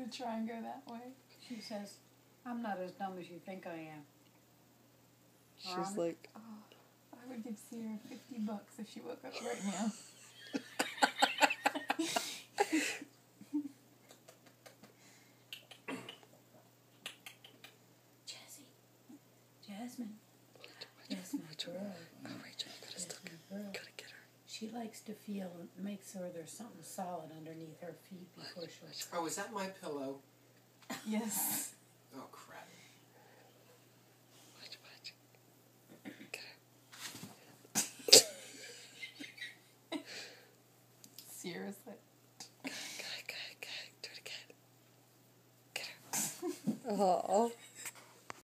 would try and go that way. She says, I'm not as dumb as you think I am. She's like... Oh, I would give Sierra $50 if she woke up right now. Jasmine, girl. Oh, Rachel, you gotta get her. She likes to feel, make sure there's something solid underneath her feet before she... Oh, is that my pillow? Yes. Oh, crap. Sierra's like... Go. Do it again. Get her. Oh.